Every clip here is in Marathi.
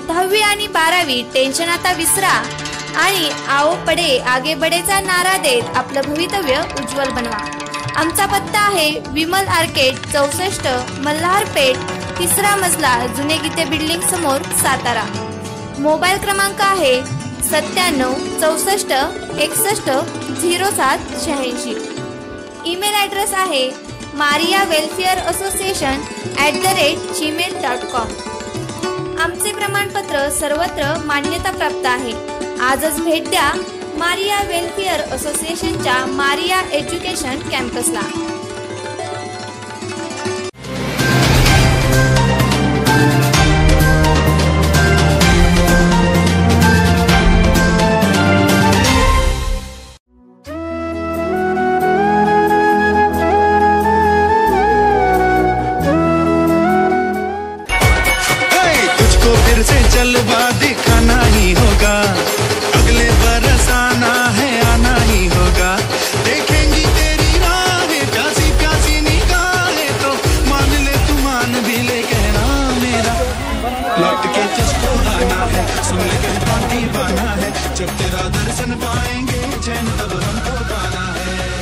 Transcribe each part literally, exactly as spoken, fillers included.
दहावी आणि बारावी टेन्शन आता विसरा आणि आओ पडे आगे बडेचा नारा देत आपलं भवितव्य उज्ज्वल बनवा। आमचा पत्ता आहे विमल आर्केड चौसष्ट मल्हार पेठ तिसरा मजला जुने गीते बिल्डिंग समोर सातारा। मोबाईल क्रमांक आहे सत्त्याण्णव चौसष्ट एकसष्ट झिरो सात शहाऐंशी। ईमेल ॲड्रेस आहे Maria welfare association at the rate Gmail dot com. आमचे प्रमाणपत्र सर्वत्र मान्यता प्राप्त आहे। आजच भेट द्या मारिया वेलफेअर असोसिएशनच्या मारिया एज्युकेशन कॅम्पसला। जलवा दिखाना ही होगा, अगले बरस आना है आना ही होगा। देखेंगी तेरी राहें प्यासी प्यासी निगाहें तो मान ले तू मान भी ले कहना मेरा। लौट के जिसको आना है सुन ले कहता दीवाना है, जब तेरा दर्शन पाएंगे चैन तब हमको पाना है।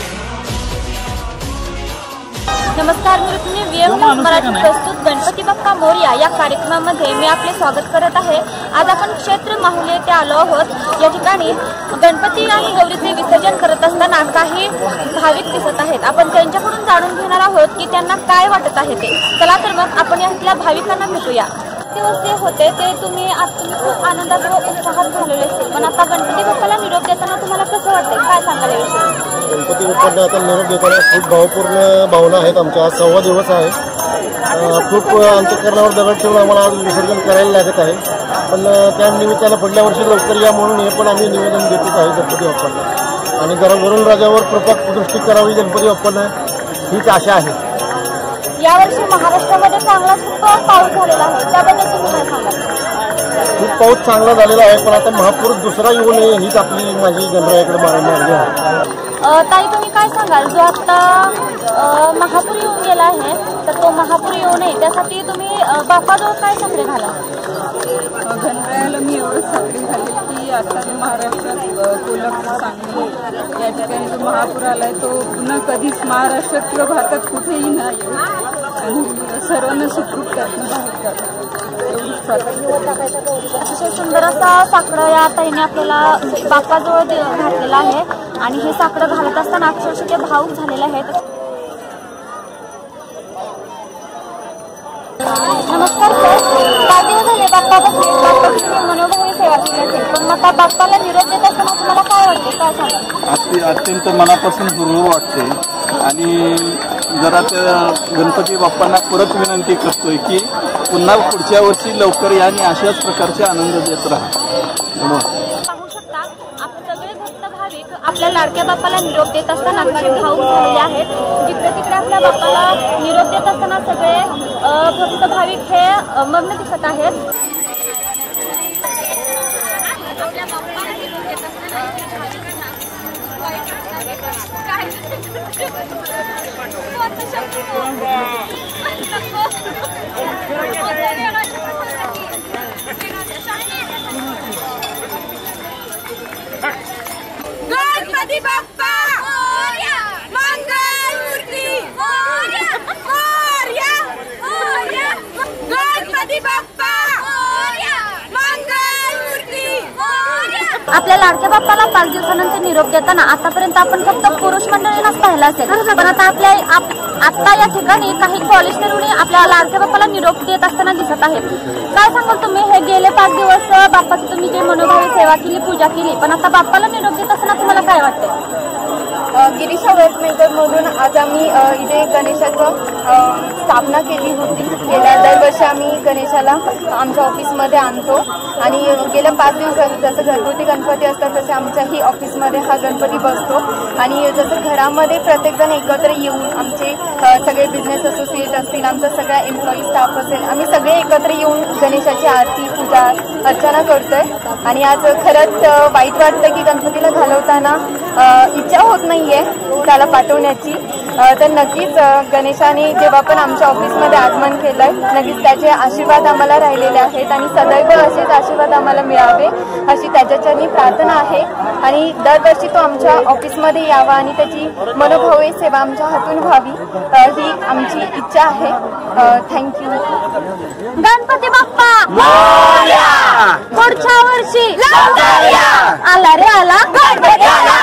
नमस्कार, मी रुक्मिणी व्हीएम मराठी प्रस्तुत गणपती बाप्पा मोरया या कार्यक्रमामध्ये मी आपले स्वागत करत आहे। आज आपण क्षेत्र माहुली येथे आलो आहोत। या ठिकाणी गणपती आणि गौरीचे विसर्जन करत असताना काही भाविक दिसत आहेत। आपण त्यांच्याकडून जाणून घेणार आहोत की त्यांना काय वाटत आहे ते। चला तर मग आपण यातल्या भाविकांना भेटूया। दिवस जे होते ते तुम्ही आज तुम्ही खूप आनंदात व उत्साहात झालेले असतील, पण आता गणपती बाप्पाला निरोप देताना तुम्हाला कसं वाटतंय, काय सांगाल याविषयी? गणपती बाप्पाला आता निरोप देताना खूप भावपूर्ण भावना आहेत आमच्या। आज सव्वा दिवस आहे, खूप अंतःकरणावर दगड ठेवून आम्हाला आज विसर्जन करायला लागत आहे, पण त्या निमित्तानं पुढल्या वर्षी लवकर या म्हणून हे पण आम्ही निवेदन देतच आहे गणपती बाप्पाला। आणि जरा वरुण राजावर कृपा दृष्टी करावी गणपती बाप्पाला हीच आशा आहे। यावर्षी महाराष्ट्रामध्ये चांगला खूप पाऊस झालेला आहे, त्याबद्दल तुम्ही काय सांगाल? खूप पाऊस चांगला झालेला आहे, पण आता महापूर दुसरा येऊ नये हीच आपली माझी गणरायाकडे मागणी आहे। ताई तुम्ही काय सांगाल, जो आता महापूर येऊन गेला आहे तर तो महापूर येऊ नये त्यासाठी तुम्ही बाप्पाजवळ काय साखरे घाला? गणरायाला मी एवढंच साखरे घालेल की आता महाराष्ट्रात कोल्हापूर सांगली या ठिकाणी जो महापूर आलाय तो पुन्हा कधीच महाराष्ट्रात किंवा भारतात कुठेही नाही येऊ आणि सर्वांना सुखरूप त्यातनं बाहेर काढा। अतिशय सुंदर असा साकडं या ताईने आपल्याला बाप्पाजवळ घातलेला आहे आणि हे साकडं घालत असताना अक्षरशः ते भावूक झालेले आहेत। नमस्कार सर, पाच दिवस झाले बाप्पा बसले, बाप्पाची मनोभावी सेवा केली असेल, पण आता बाप्पाला निरोप देत असताना तुम्हाला काय वाटते, काय सांगा? अत्यंत मनापासून हुरहुर वाटते आणि जरा त्या गणपती बाप्पांना परत विनंती करतोय की पुन्हा पुढच्या वर्षी लवकर या आणि अशाच प्रकारचे आनंद देत राहा। पाहू शकता आपण सगळे भक्त भाविक आपल्या लाडक्या बाप्पाला निरोप देत असताना भाविक भाऊक झालेले आहेत। जिकडे तिकडे आपल्या बाप्पाला निरोप देत असताना सगळे भक्त भाविक हे मग्न दिसत आहेत। गणपती बाप्पा मोरया, मंगल मूर्ती मोरया, मोरया, मोरया। गणपती बाप्पा मोरया, मंगल मूर्ती मोरया। आपल्या लाडक्या बाप्पाला पाच दिवसानंतर निरोप देताना आतापर्यंत आपण फक्त पुरुष मंडळींनाच पाहिलं असेल, पण आता आपल्या आता या ठिकाणी काही कॉलेज तरुणी आपल्या लाडक्या बाप्पाला निरोप देत असताना दिसत आहेत। काय सांगाल तुम्ही, हे गेले पाच दिवस बाप्पाची तुम्ही जे मनोभावी सेवा केली, पूजा केली, पण आता बाप्पाला निरोप देत असताना तुम्हाला काय वाटतंय? गिरीशा वेस्टमेकर मधून आज आम्ही इथे गणेशाचं स्थापना केली होती। गेल्या दरवर्षी आम्ही गणेशाला आमच्या ऑफिसमध्ये आणतो आणि गेल्या पाच दिवसात जसं घरगुती गणपती असतात तसे आमच्याही ऑफिसमध्ये हा गणपती बसतो आणि जसं घरामध्ये प्रत्येकजण एकत्र येऊन आमचे सगळे बिझनेस असोसिएट असतील, आमचा सगळा एम्प्लॉई स्टाफ असेल, आम्ही सगळे एकत्र येऊन गणेशाची आरती पूजा अर्चना करतोय आणि आज खरंच वाईट वाटतं की गणपतीला घालवताना इच्छा होत नाहीये त्याला पाठवण्याची. तर नक्कीच गणेशाने जेव्हा पण आमच्या ऑफिसमध्ये आगमन केलंय नक्कीच त्याचे आशीर्वाद आम्हाला राहिलेले आहेत आणि सदैव असेच आशीर्वाद आम्हाला मिळावे अशी त्याच्याच्यानी प्रार्थना आहे. आणि दरवर्षी तो आमच्या ऑफिसमध्ये यावा आणि त्याची मनोभावे सेवा आमच्या हातून व्हावी ही आमची इच्छा आहे. थँक्यू. गणपती बाप्पा पुढच्या वर्षी आला रे आला गणपती आला.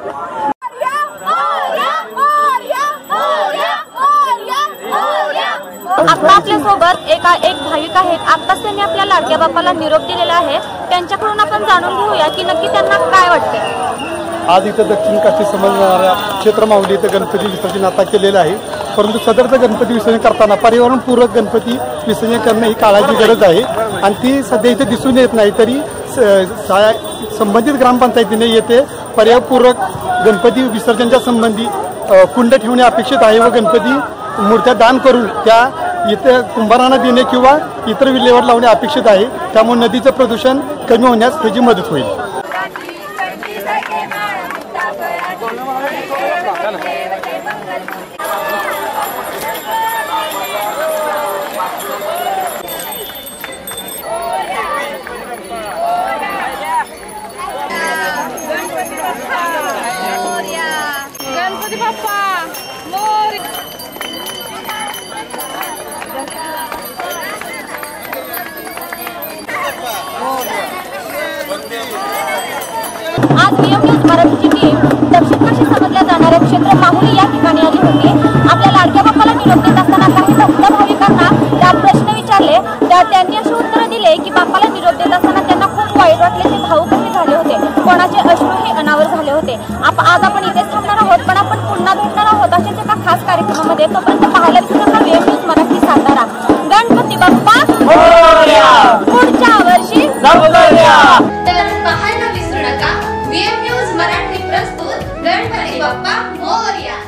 आता आपल्या सोबत एका एक भाविक आहेत. आत्ताच त्यांनी आपल्या लाडक्या बाप्पाला निरोप दिलेला आहे. त्यांच्याकडून आपण जाणून घेऊया की नक्की त्यांना काय वाटते. आज इथं दक्षिण काशी समजणाऱ्या क्षेत्र माऊली इथं गणपती विसर्जन आता केलेलं आहे. परंतु सदरचं गणपती विसर्जन करताना पर्यावरणपूरक गणपती विसर्जन करणं ही काळाची गरज आहे आणि ती सध्या इथे दिसून येत नाही. तरी संबंधित ग्रामपंचायतीने येथे पर्यावरणपूरक गणपती विसर्जनच्या संबंधी कुंड ठेवणे अपेक्षित आहे व गणपती मूर्त्या दान करून त्या इतर कुंभारांना देणे किंवा इतर विल्हेवाट लावणे अपेक्षित आहे. त्यामुळे नदीचं प्रदूषण कमी होण्यास त्याची मदत होईल. गणपती बाप्पा मोरया. आज व्हीएम न्यूज मराठीची टीम दक्षिण काशी समजल्या जाणाऱ्या क्षेत्र माहुली या ठिकाणी आली होती. आपल्या लाडक्या बाप्पाला निरोप देत असताना काही भक्त भाविकांना त्या प्रश्न विचारले. त्या त्यांनी अशी उत्तरं दिले की बाप्पाला निरोप देत असताना त्यांना खूप वाईट वाटले. ते भावुकही झाले होते. कोणाचे अश्रूही अनावर झाले होते. आप आज आपण इथेच थांबणार आहोत पण आपण पुन्हा भेटणार आहोत अशाच एका खास कार्यक्रमामध्ये. तोपर्यंत पाहायला विसरू व्हीएम न्यूज मराठी सातारा. गणपती बाप्पा पुढच्या वर्षी. तर पाहायला विसरू नका व्हीएम न्यूज मराठी प्रस्तुत गणपती बाप्पा मोरया.